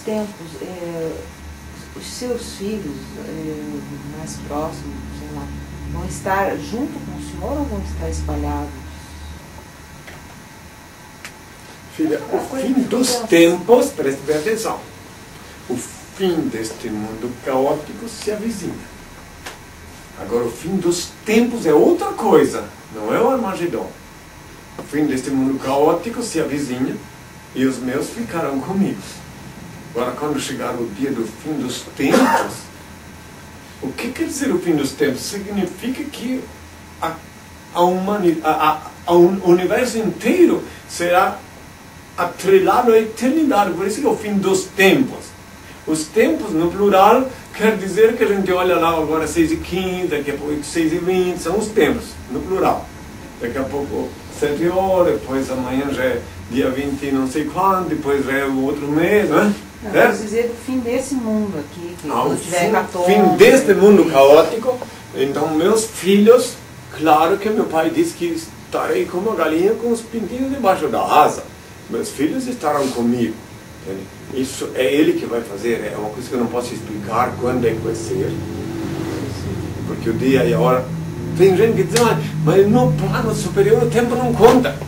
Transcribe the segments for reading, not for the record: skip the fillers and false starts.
tempos, os seus filhos mais próximos, sei lá, vão estar junto com o senhor ou vão estar espalhados? Filha, o fim dos tempos, preste bem atenção, o fim deste mundo caótico se avizinha. Agora, o fim dos tempos é outra coisa, não é o Armagedon. O fim deste mundo caótico se avizinha e os meus ficarão comigo. Agora, quando chegar o dia do fim dos tempos, o que quer dizer o fim dos tempos? Significa que o universo inteiro será atrelado à eternidade. Por isso que é o fim dos tempos. Os tempos, no plural, quer dizer que a gente olha lá agora 6h15, daqui a pouco 6h20, são os tempos, no plural. Daqui a pouco 7 horas, depois amanhã já é dia 20 não sei quando, depois já é o outro mês, né? Não, quer dizer do fim desse mundo aqui, que quando tiver 14... fim deste mundo caótico, então meus filhos, claro que meu pai disse que estarei como uma galinha com os pintinhos debaixo da asa. Meus filhos estarão comigo. Entende? Isso é ele que vai fazer, é uma coisa que eu não posso explicar quando é que vai ser. Porque o dia e a hora... Tem gente que diz, mas no plano superior o tempo não conta.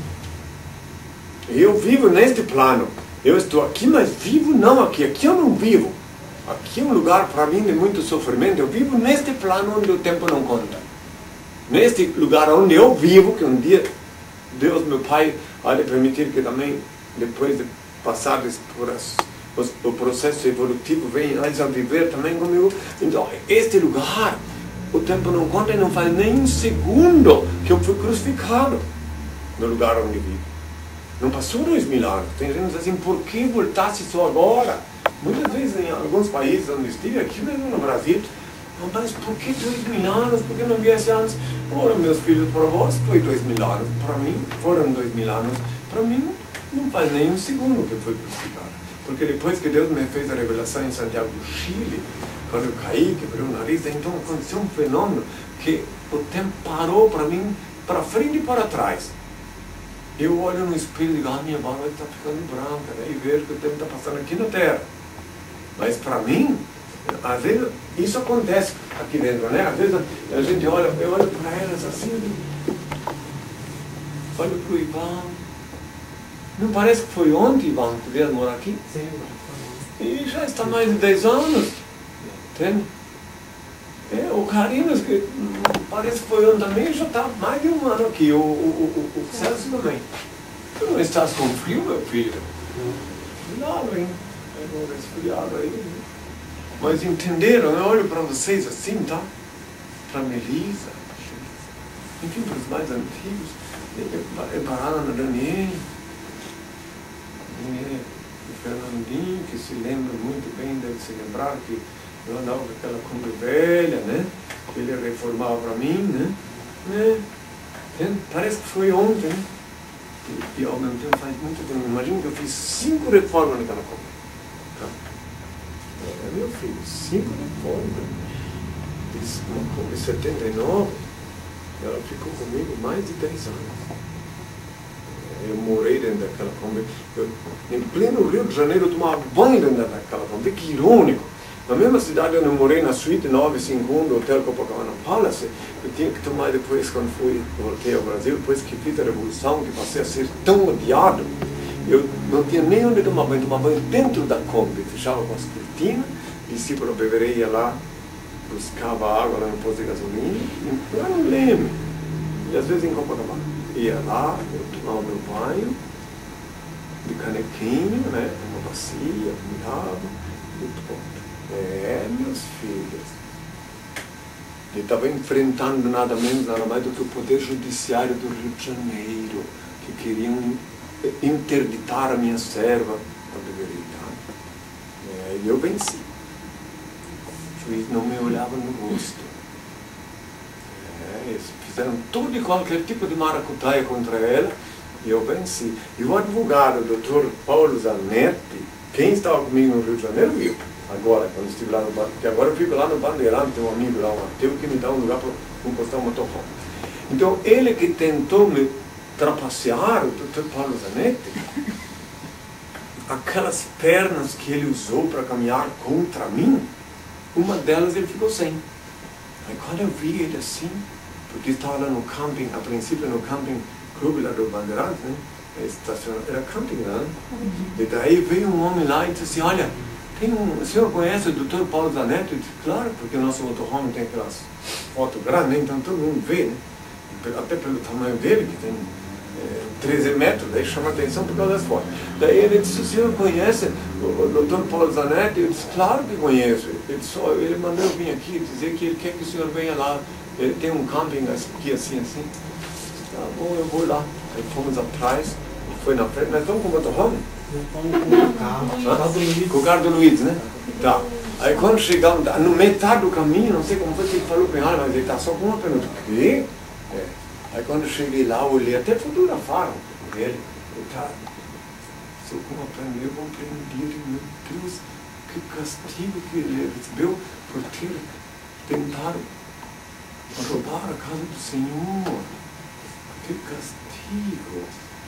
Eu vivo neste plano. Eu estou aqui, mas vivo não aqui. Aqui eu não vivo. Aqui é um lugar para mim de muito sofrimento. Eu vivo neste plano onde o tempo não conta. Neste lugar onde eu vivo, que um dia Deus, meu Pai, há de permitir que também, depois de passar por o processo evolutivo, venham eles a viver também comigo. Então, este lugar, o tempo não conta e não faz nem um segundo que eu fui crucificado no lugar onde vivo. Não passou 2000 anos. Tem gente que diz assim, por que voltasse só agora? Muitas vezes em alguns países onde estive, aqui mesmo no Brasil, mas por que 2000 anos? Por que não viesse antes? Ora, meus filhos, para vós foi 2000 anos. Para mim, foram 2000 anos. Para mim, não faz nem um segundo que eu fui crucificado. Porque depois que Deus me fez a revelação em Santiago do Chile, quando eu caí, quebrei o nariz, então aconteceu um fenômeno que o tempo parou para mim, para frente e para trás. Eu olho no espelho e digo, minha barba está ficando branca, né? E vejo que o tempo está passando aqui na Terra. Mas para mim, às vezes, isso acontece aqui dentro, né? Às vezes a gente olha, eu olho para elas assim, olho para o Ivan. Não parece que foi ontem, Ivan, que veio morar aqui? Sim. E já está mais de 10 anos. Entende? O Carlinhos, que parece que foi ontem também, já está mais de um ano aqui. O Celso também. Tu não estás com frio, meu filho? Cuidado, hein? Pegou um resfriado aí. Mas entenderam? Eu olho para vocês assim, tá? Para Melissa, enfim, para os mais antigos, para a Ana Daniel, o Fernandinho, que se lembra muito bem, deve se lembrar que eu andava com aquela Kombi velha, né? Que ele reformava para mim, né? Parece que foi ontem, né? E ao mesmo tempo faz muito tempo. Imagina que eu fiz 5 reformas naquela Kombi. Meu filho, 5 reformas. Fiz uma Kombi 79, ela ficou comigo mais de 10 anos. Eu morei dentro daquela Kombi. Em pleno Rio de Janeiro, eu tomava banho dentro daquela Kombi. Que irônico. Na mesma cidade onde eu morei, na suíte 951 do Hotel Copacabana Palace, eu tinha que tomar depois, quando voltei ao Brasil, depois que fiz a Revolução, que passei a ser tão odiado, eu não tinha nem onde tomar banho dentro da Kombi, fechava com as cortinas, descia para o beberê, ia lá, buscava água lá no posto de gasolina, lá no Leme, e às vezes em Copacabana. Ia lá, eu tomava meu banho, de canequinho, né, uma bacia, cuidava, e pronto. Meus filhos. Ele estava enfrentando nada menos, nada mais do que o Poder Judiciário do Rio de Janeiro, que queriam interditar a minha serva da beberida. E eu venci. O juiz não me olhava no rosto. Eles fizeram todo e qualquer tipo de maracutaia contra ela, e eu venci. E o advogado, o Dr. Paulo Zanetti, quem estava comigo no Rio de Janeiro, viu? Agora, quando estive lá no Bandeirante, porque agora eu fico lá no Bandeirante, tem um amigo lá, um ateu, que me dá um lugar para encostar um motorhome. Então, ele que tentou me trapacear, o Dr. Paulo Zanetti, aquelas pernas que ele usou para caminhar contra mim, uma delas ele ficou sem. Aí quando eu vi ele assim, porque estava lá no camping, a princípio no camping clube lá do Bandeirantes, né? Era camping lá, né? E daí veio um homem lá e disse assim, olha, o senhor conhece o Dr. Paulo Zanetti? Eu disse, claro, porque o nosso motorhome tem aquelas fotos grandes, né? Então todo mundo vê, né? Até pelo tamanho dele, que tem 13 metros, daí chama atenção por causa das fotos. Daí ele disse, o senhor conhece o Dr. Paulo Zanetti? Eu disse, claro que conheço. Ele mandou eu vir aqui dizer que ele quer que o senhor venha lá. Ele tem um camping aqui assim, assim. Tá bom, eu vou lá. Aí fomos atrás, foi na frente. Nós estamos com o motorhome? Com o carro do Luiz, né? Tá. Aí quando chegamos, no metade do caminho, não sei como foi que ele falou com ele, mas ele está só com uma pergunta. O quê? Aí quando eu cheguei lá, eu olhei, até fotografaram ele. Ele tá, só com uma pergunta, eu compreendi, meu Deus, que castigo que ele recebeu por ter tentado roubar a casa do Senhor. Que castigo.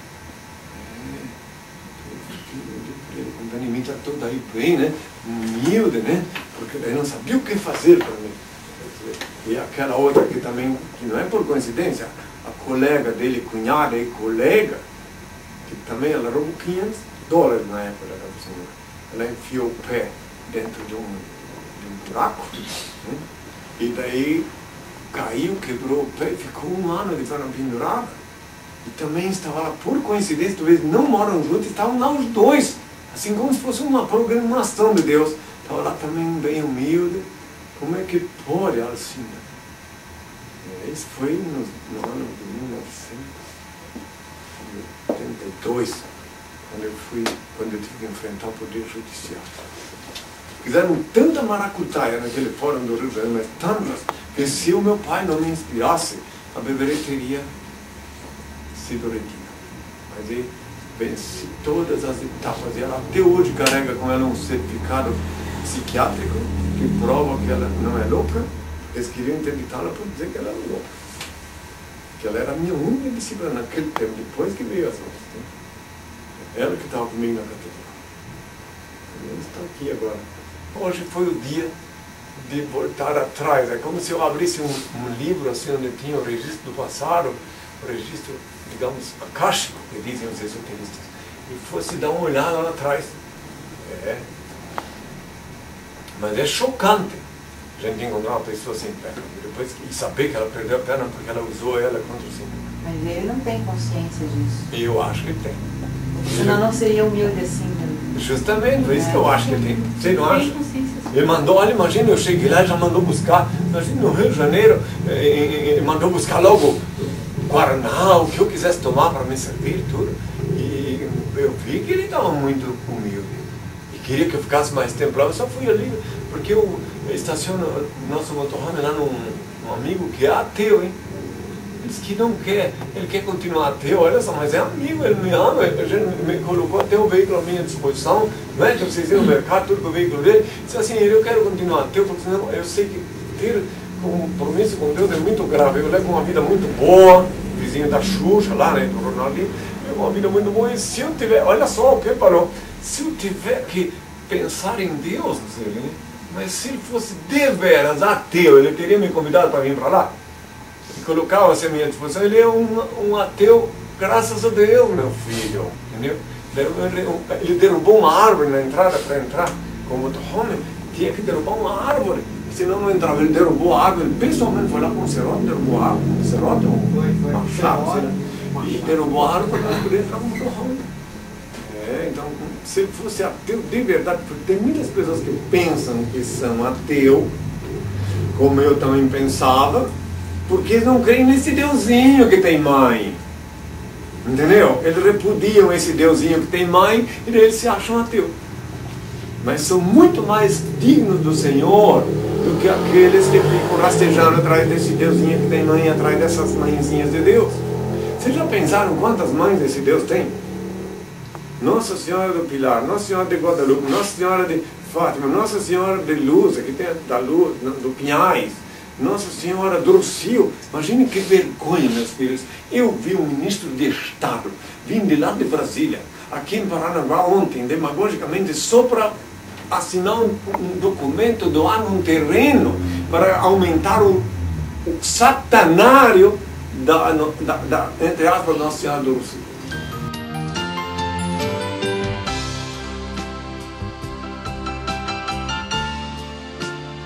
Ele com mim tratou daí bem, né? Humilde, né? Porque ele não sabia o que fazer para mim. E aquela outra que também, que não é por coincidência, a colega dele, cunhada e colega, que também ela roubou $500 na época da casa do Senhor. Ela enfiou o pé dentro de um buraco, né? E daí caiu, quebrou o pé, ficou um ano de perna pendurada. E também estava lá, por coincidência, talvez não moram juntos, estavam lá os dois, assim como se fosse uma programação de Deus. Estava lá também bem humilde. Como é que pode, Alcina? Isso foi no ano de 1982, quando eu tive que enfrentar o Poder Judiciário. Fizeram tanta maracutaia naquele fórum do Rio de Janeiro, mas tantas, que se o meu pai não me inspirasse, a beberei teria sido retida. Mas ele venci todas as etapas e ela até hoje carrega com ela um certificado psiquiátrico que prova que ela não é louca. Eles queriam interditá-la por dizer que ela era louca. Que ela era a minha única discípula naquele tempo, depois que veio as outras. Né? Ela que estava comigo na catedral. Eles estão aqui agora. Hoje foi o dia de voltar atrás. É como se eu abrisse um livro assim, onde tinha o registro do passado, o registro, digamos, akáshico, que dizem os esoteristas, e fosse dar uma olhada lá atrás. Mas é chocante a gente encontrar uma pessoa sem perna e saber que ela perdeu a perna porque ela usou ela contra o Senhor. Mas ele não tem consciência disso. Eu acho que tem. Senão não seria humilde assim. Né? Justamente, por isso que eu acho que tem. Você não acha? Ele mandou, olha, imagina, eu cheguei lá e já mandou buscar, imagina, no Rio de Janeiro, ele mandou buscar logo Guaraná, o que eu quisesse tomar para me servir e tudo. E eu vi que ele estava muito humilde. E queria que eu ficasse mais tempo lá. Eu só fui ali, porque eu estaciono nosso motorhome lá num amigo que é ateu, hein? Ele disse que não quer, ele quer continuar ateu, olha só, mas é amigo, ele me ama, ele me colocou até o veículo à minha disposição, não é? Que vocês iam no mercado, tudo com o veículo dele. Disse assim, eu quero continuar ateu, porque senão eu sei que ter compromisso com Deus é muito grave. Eu levo uma vida muito boa, vizinho da Xuxa lá, né, do Ronaldinho, eu levo uma vida muito boa, e se eu tiver, olha só o que parou, se eu tiver que pensar em Deus, né? Mas se ele fosse de veras ateu, ele teria me convidado para vir para lá? E colocava-se à minha disposição. Ele é um ateu, graças a Deus, meu filho. Entendeu? Ele derrubou uma árvore na entrada para entrar com o motorhome. Tinha que derrubar uma árvore, senão não entrava. Ele derrubou a árvore, ele pessoalmente foi lá com um serrote, derrubou a árvore, um serrote, uma chave, e derrubou a árvore para poder entrar no motorhome. Então, se ele fosse ateu de verdade, porque tem muitas pessoas que pensam que são ateu, como eu também pensava, porque eles não creem nesse Deusinho que tem mãe. Entendeu? Eles repudiam esse Deusinho que tem mãe e eles se acham ateu. Mas são muito mais dignos do Senhor do que aqueles que ficam rastejando atrás desse Deusinho que tem mãe, atrás dessas mãezinhas de Deus. Vocês já pensaram quantas mães esse Deus tem? Nossa Senhora do Pilar, Nossa Senhora de Guadalupe, Nossa Senhora de Fátima, Nossa Senhora de Luz, que tem da Luz, do Pinhais, Nossa Senhora do Rocio. Imagine que vergonha, meus filhos. Eu vi um ministro de Estado, vindo de lá de Brasília, aqui em Paranaguá ontem, demagogicamente, só para assinar um documento, doar um terreno para aumentar o satanário entre aspas, Nossa Senhora do Rosário.